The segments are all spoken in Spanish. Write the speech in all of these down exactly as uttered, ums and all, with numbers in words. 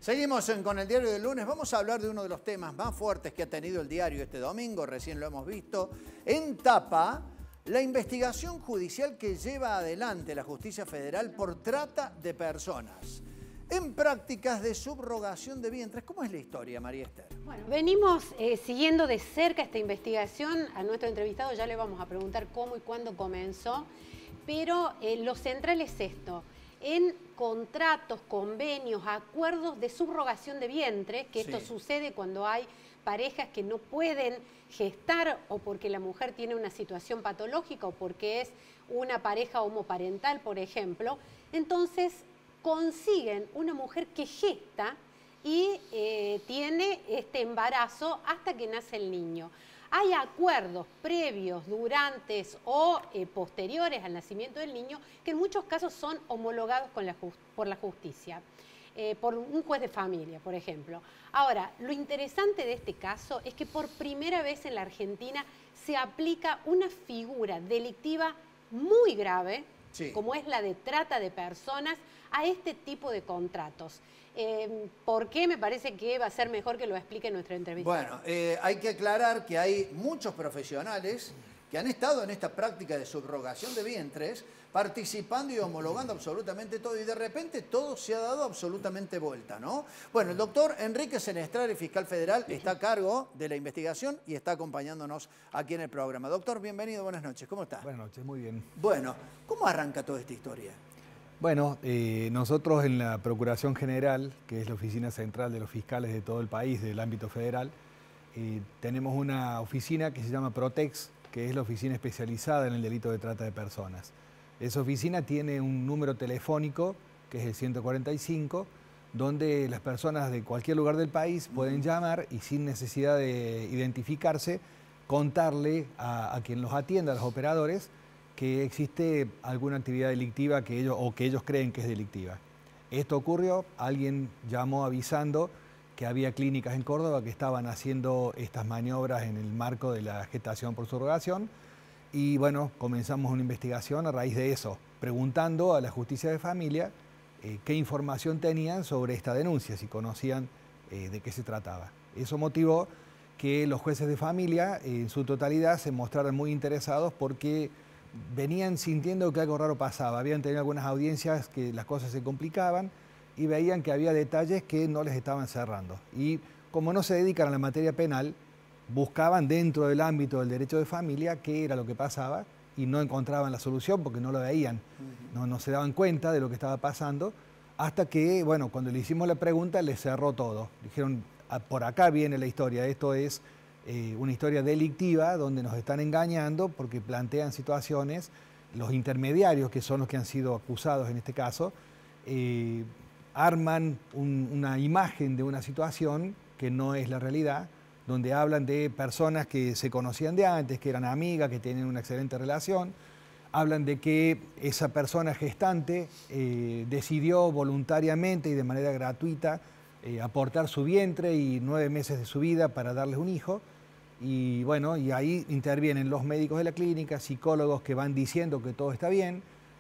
Seguimos en, con el diario del lunes. Vamos a hablar de uno de los temas más fuertes que ha tenido el diario este domingo. Recién lo hemos visto. En tapa, la investigación judicial que lleva adelante la Justicia Federal por trata de personas en prácticas de subrogación de vientres. ¿Cómo es la historia, María Esther? Bueno, venimos eh, siguiendo de cerca esta investigación. A nuestro entrevistado ya le vamos a preguntar cómo y cuándo comenzó. Pero eh, lo central es esto. En contratos, convenios, acuerdos de subrogación de vientre, que esto sí. sucede cuando hay parejas que no pueden gestar o porque la mujer tiene una situación patológica o porque es una pareja homoparental, por ejemplo. Entonces consiguen una mujer que gesta y eh, tiene este embarazo hasta que nace el niño. Hay acuerdos previos, durantes o eh, posteriores al nacimiento del niño que en muchos casos son homologados con la por la justicia, eh, por un juez de familia, por ejemplo. Ahora, lo interesante de este caso es que por primera vez en la Argentina se aplica una figura delictiva muy grave, sí. como es la de trata de personas, a este tipo de contratos. Eh, ¿Por qué? Me parece que va a ser mejor que lo explique nuestra entrevista. Bueno, eh, hay que aclarar que hay muchos profesionales que han estado en esta práctica de subrogación de vientres, participando y homologando absolutamente todo, y de repente todo se ha dado absolutamente vuelta, ¿no? Bueno, el doctor Enrique Senestrare, fiscal federal, está a cargo de la investigación y está acompañándonos aquí en el programa. Doctor, bienvenido, buenas noches, ¿cómo está? Buenas noches, muy bien. Bueno, ¿cómo arranca toda esta historia? Bueno, eh, nosotros en la Procuración General, que es la oficina central de los fiscales de todo el país, del ámbito federal, eh, tenemos una oficina que se llama Protex, que es la oficina especializada en el delito de trata de personas. Esa oficina tiene un número telefónico, que es el ciento cuarenta y cinco, donde las personas de cualquier lugar del país pueden llamar y sin necesidad de identificarse, contarle a, a quien los atienda, a los operadores, que existe alguna actividad delictiva que ellos, o que ellos creen que es delictiva. Esto ocurrió, alguien llamó avisando que había clínicas en Córdoba que estaban haciendo estas maniobras en el marco de la gestación por subrogación y bueno, comenzamos una investigación a raíz de eso, preguntando a la Justicia de Familia eh, qué información tenían sobre esta denuncia, si conocían eh, de qué se trataba. Eso motivó que los jueces de familia eh, en su totalidad se mostraran muy interesados porque venían sintiendo que algo raro pasaba, habían tenido algunas audiencias que las cosas se complicaban y veían que había detalles que no les estaban cerrando. Y como no se dedican a la materia penal, buscaban dentro del ámbito del derecho de familia qué era lo que pasaba y no encontraban la solución porque no lo veían, no, no se daban cuenta de lo que estaba pasando, hasta que, bueno, cuando le hicimos la pregunta les cerró todo. Dijeron, por acá viene la historia, esto es Eh, una historia delictiva donde nos están engañando porque plantean situaciones, los intermediarios, que son los que han sido acusados en este caso, eh, arman un, una imagen de una situación que no es la realidad, donde hablan de personas que se conocían de antes, que eran amigas, que tienen una excelente relación, hablan de que esa persona gestante eh, decidió voluntariamente y de manera gratuita eh, aportar su vientre y nueve meses de su vida para darles un hijo. Y bueno, y ahí intervienen los médicos de la clínica, psicólogos que van diciendo que todo está bien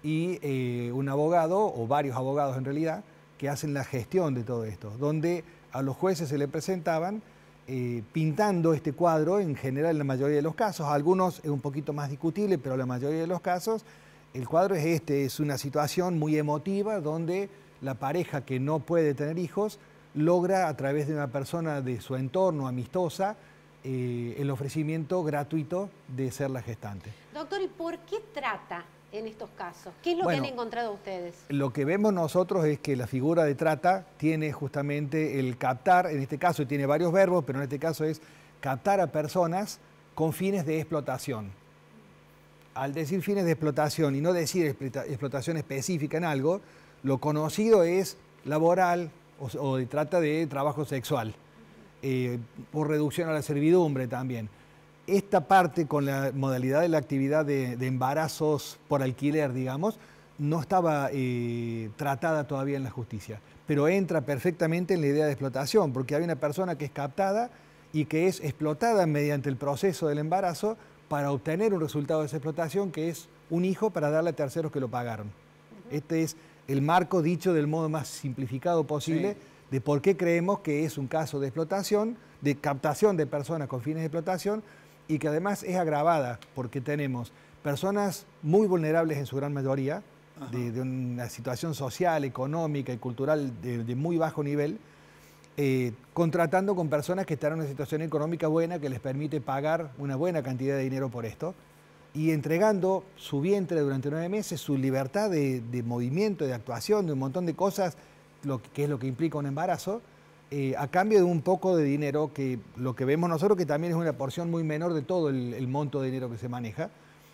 y eh, un abogado, o varios abogados en realidad, que hacen la gestión de todo esto, donde a los jueces se le presentaban eh, pintando este cuadro, en general en la mayoría de los casos, algunos es un poquito más discutible, pero en la mayoría de los casos el cuadro es este, es una situación muy emotiva donde la pareja que no puede tener hijos logra a través de una persona de su entorno amistosa Eh, el ofrecimiento gratuito de ser la gestante. Doctor, ¿y por qué trata en estos casos? ¿Qué es lo bueno, que han encontrado ustedes? Lo que vemos nosotros es que la figura de trata tiene justamente el captar, en este caso tiene varios verbos, pero en este caso es captar a personas con fines de explotación. Al decir fines de explotación y no decir explotación específica en algo, lo conocido es laboral o, o de trata de trabajo sexual. Eh, por reducción a la servidumbre también. Esta parte con la modalidad de la actividad de, de embarazos por alquiler, digamos, no estaba eh, tratada todavía en la justicia, pero entra perfectamente en la idea de explotación, porque hay una persona que es captada y que es explotada mediante el proceso del embarazo para obtener un resultado de esa explotación que es un hijo para darle a terceros que lo pagaron. Uh-huh. Este es el marco dicho del modo más simplificado posible, sí. de por qué creemos que es un caso de explotación, de captación de personas con fines de explotación, y que además es agravada porque tenemos personas muy vulnerables en su gran mayoría, de, de una situación social, económica y cultural de, de muy bajo nivel, eh, contratando con personas que están en una situación económica buena que les permite pagar una buena cantidad de dinero por esto, y entregando su vientre durante nueve meses, su libertad de, de movimiento, de actuación, de un montón de cosas, lo que, que es lo que implica un embarazo, eh, a cambio de un poco de dinero, que lo que vemos nosotros que también es una porción muy menor de todo el, el monto de dinero que se maneja.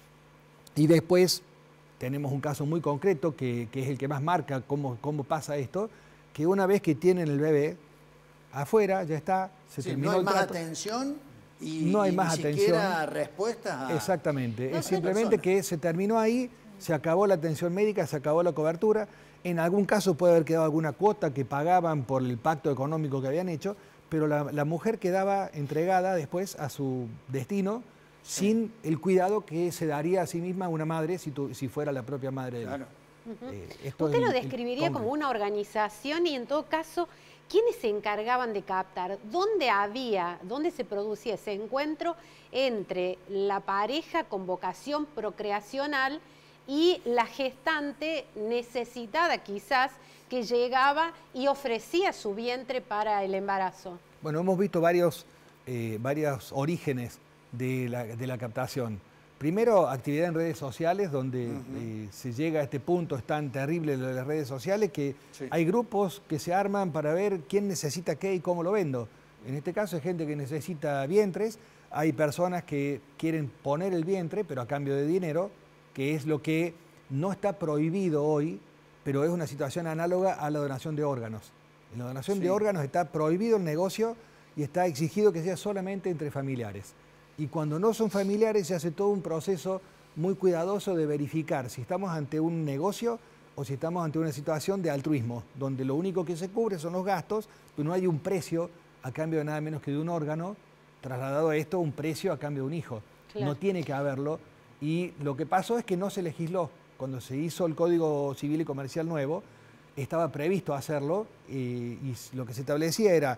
Y después tenemos un caso muy concreto que, que es el que más marca cómo, cómo pasa esto, que una vez que tienen el bebé afuera, ya está, se sí, terminó no hay el más trato. atención y, no hay y más ni atención. siquiera respuestas a... Exactamente, no, es simplemente que se terminó ahí, se acabó la atención médica, se acabó la cobertura. En algún caso puede haber quedado alguna cuota que pagaban por el pacto económico que habían hecho, pero la, la mujer quedaba entregada después a su destino, sí, sin el cuidado que se daría a sí misma una madre si, tu, si fuera la propia madre de claro. Uh-huh. eh, Usted lo describiría como una organización y en todo caso, ¿quiénes se encargaban de captar? ¿Dónde había, dónde se producía ese encuentro entre la pareja con vocación procreacional y la gestante necesitada quizás que llegaba y ofrecía su vientre para el embarazo? Bueno, hemos visto varios, eh, varios orígenes de la, de la captación. Primero, actividad en redes sociales, donde uh-huh. eh, se llega a este punto, es tan terrible lo de las redes sociales, que sí. hay grupos que se arman para ver quién necesita qué y cómo lo vendo. En este caso hay gente que necesita vientres, hay personas que quieren poner el vientre, pero a cambio de dinero, que es lo que no está prohibido hoy, pero es una situación análoga a la donación de órganos. En la donación sí. de órganos está prohibido el negocio y está exigido que sea solamente entre familiares. Y cuando no son familiares se hace todo un proceso muy cuidadoso de verificar si estamos ante un negocio o si estamos ante una situación de altruismo, donde lo único que se cubre son los gastos, pero no hay un precio a cambio de nada menos que de un órgano, trasladado a esto un precio a cambio de un hijo. Claro. No tiene que haberlo. Y lo que pasó es que no se legisló. Cuando se hizo el Código Civil y Comercial nuevo, estaba previsto hacerlo eh, y lo que se establecía era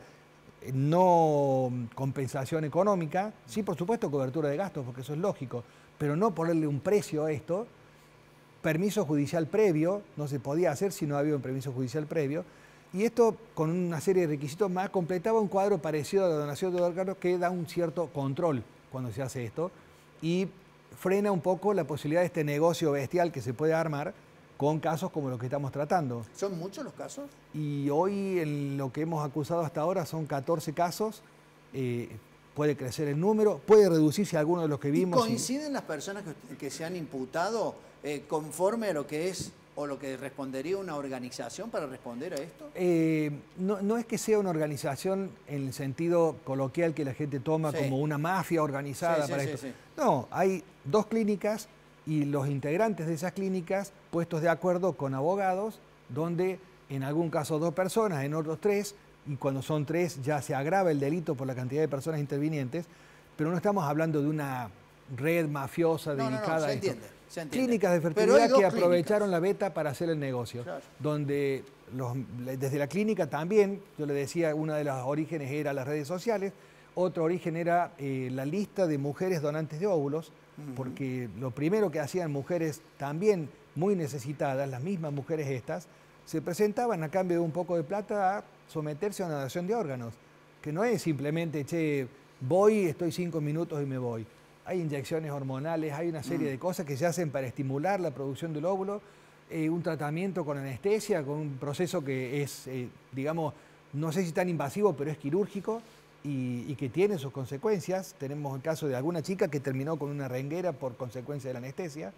no compensación económica, sí, por supuesto, cobertura de gastos, porque eso es lógico, pero no ponerle un precio a esto, permiso judicial previo, no se podía hacer si no había un permiso judicial previo, y esto con una serie de requisitos más completaba un cuadro parecido a la donación de órganos que da un cierto control cuando se hace esto y frena un poco la posibilidad de este negocio bestial que se puede armar con casos como los que estamos tratando. ¿Son muchos los casos? Y hoy en lo que hemos acusado hasta ahora son catorce casos, eh, puede crecer el número, puede reducirse alguno de los que vimos. ¿Y coinciden y... las personas que, que se han imputado eh, conforme a lo que es o lo que respondería una organización para responder a esto? Eh, no, no es que sea una organización en el sentido coloquial que la gente toma sí. como una mafia organizada sí, para sí, esto. Sí, sí. No, hay dos clínicas y los integrantes de esas clínicas puestos de acuerdo con abogados, donde en algún caso dos personas, en otros tres, y cuando son tres ya se agrava el delito por la cantidad de personas intervinientes, pero no estamos hablando de una red mafiosa no, dedicada no, no, se a esto. entiende, se entiende. Clínicas de fertilidad que aprovecharon la beta para hacer el negocio, claro. donde los, desde la clínica también, yo le decía, una de los orígenes era las redes sociales, otro origen era eh, la lista de mujeres donantes de óvulos, uh-huh. porque lo primero que hacían mujeres también muy necesitadas, las mismas mujeres estas, se presentaban a cambio de un poco de plata a someterse a una donación de órganos, que no es simplemente, che, voy, estoy cinco minutos y me voy. Hay inyecciones hormonales, hay una serie mm. de cosas que se hacen para estimular la producción del óvulo, eh, un tratamiento con anestesia, con un proceso que es, eh, digamos, no sé si tan invasivo, pero es quirúrgico y, y que tiene sus consecuencias. Tenemos el caso de alguna chica que terminó con una renguera por consecuencia de la anestesia.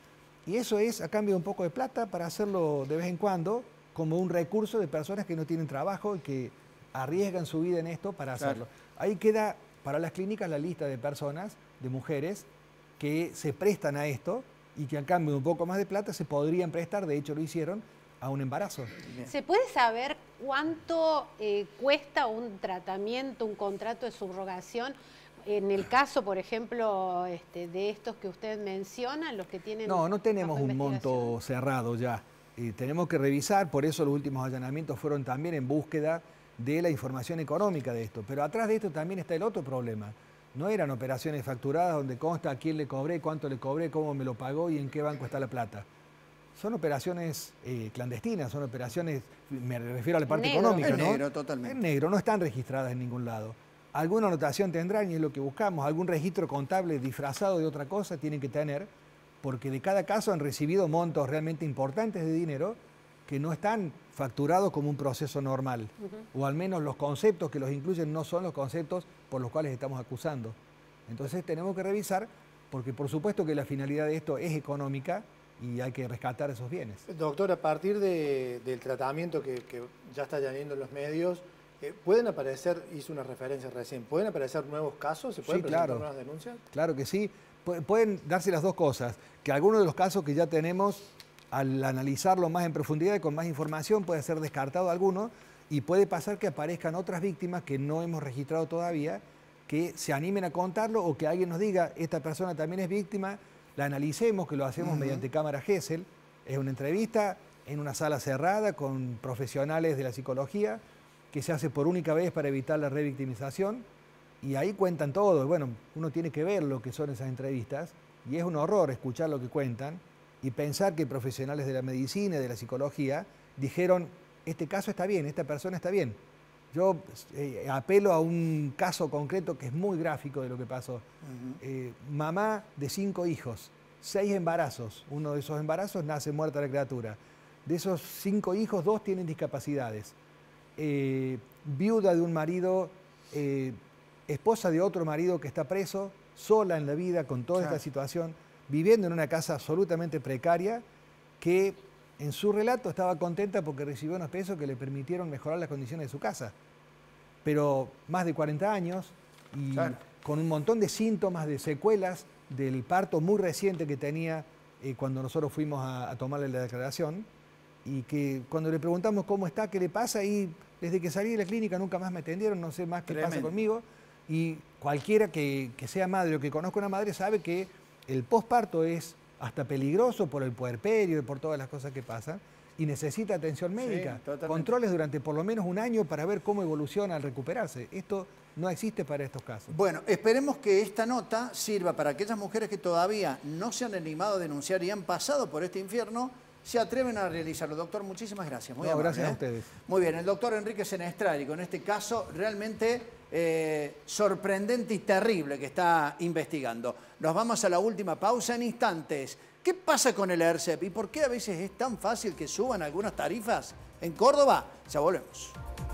Y eso es a cambio de un poco de plata para hacerlo de vez en cuando como un recurso de personas que no tienen trabajo y que arriesgan su vida en esto para hacerlo. Claro. Ahí queda para las clínicas la lista de personas, de mujeres, que se prestan a esto y que a cambio de un poco más de plata se podrían prestar, de hecho lo hicieron, a un embarazo. ¿Se puede saber cuánto eh, cuesta un tratamiento, un contrato de subrogación? En el caso, por ejemplo, este, de estos que usted menciona, los que tienen... No, no tenemos un monto cerrado ya. Eh, tenemos que revisar, por eso los últimos allanamientos fueron también en búsqueda de la información económica de esto. Pero atrás de esto también está el otro problema. No eran operaciones facturadas donde consta a quién le cobré, cuánto le cobré, cómo me lo pagó y en qué banco está la plata. Son operaciones eh, clandestinas, son operaciones, me refiero a la parte negro. económica, Es ¿no? negro, totalmente. Es negro, no están registradas en ningún lado. Alguna anotación tendrán y es lo que buscamos, algún registro contable disfrazado de otra cosa tienen que tener, porque de cada caso han recibido montos realmente importantes de dinero que no están facturados como un proceso normal, uh-huh. o al menos los conceptos que los incluyen no son los conceptos por los cuales estamos acusando. Entonces tenemos que revisar, porque por supuesto que la finalidad de esto es económica y hay que rescatar esos bienes. Doctor, a partir de, del tratamiento que, que ya está llenando en los medios, eh, ¿pueden aparecer, hizo una referencia recién, ¿pueden aparecer nuevos casos? ¿Se pueden sí, presentar claro. nuevas denuncias? Claro que sí. Pueden darse las dos cosas, que algunos de los casos que ya tenemos, al analizarlo más en profundidad y con más información, puede ser descartado alguno y puede pasar que aparezcan otras víctimas que no hemos registrado todavía, que se animen a contarlo o que alguien nos diga, esta persona también es víctima, la analicemos, que lo hacemos uh-huh. mediante cámara Gesell. Es una entrevista en una sala cerrada con profesionales de la psicología que se hace por única vez para evitar la revictimización y ahí cuentan todo. Bueno, uno tiene que ver lo que son esas entrevistas y es un horror escuchar lo que cuentan y pensar que profesionales de la medicina y de la psicología dijeron, este caso está bien, esta persona está bien. Yo eh, apelo a un caso concreto que es muy gráfico de lo que pasó. Uh-huh. eh, mamá de cinco hijos, seis embarazos. Uno de esos embarazos nace muerta la criatura. De esos cinco hijos, dos tienen discapacidades. Eh, viuda de un marido, eh, esposa de otro marido que está preso, sola en la vida con toda claro. esta situación, viviendo en una casa absolutamente precaria, que en su relato estaba contenta porque recibió unos pesos que le permitieron mejorar las condiciones de su casa. Pero más de cuarenta años y claro. con un montón de síntomas, de secuelas del parto muy reciente que tenía eh, cuando nosotros fuimos a, a tomarle la declaración y que cuando le preguntamos cómo está, qué le pasa, y desde que salí de la clínica nunca más me atendieron, no sé más qué Tremendo. pasa conmigo. Y cualquiera que, que sea madre o que conozca una madre sabe que el posparto es hasta peligroso por el puerperio y por todas las cosas que pasan y necesita atención médica, sí, controles durante por lo menos un año para ver cómo evoluciona al recuperarse. Esto no existe para estos casos. Bueno, esperemos que esta nota sirva para aquellas mujeres que todavía no se han animado a denunciar y han pasado por este infierno, se atreven a realizarlo. Doctor, muchísimas gracias. Muy no, amable, gracias ¿eh? a ustedes. Muy bien, el doctor Enrique Senestrari, con este caso realmente eh, sorprendente y terrible que está investigando. Nos vamos a la última pausa en instantes. ¿Qué pasa con el ERCEP y por qué a veces es tan fácil que suban algunas tarifas en Córdoba? Ya volvemos.